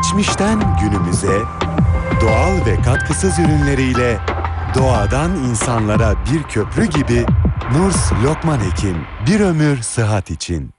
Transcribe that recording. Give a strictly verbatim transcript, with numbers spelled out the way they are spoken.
Geçmişten günümüze doğal ve katkısız ürünleriyle doğadan insanlara bir köprü gibi Nurs Lokman Hekim, bir ömür sıhhat için.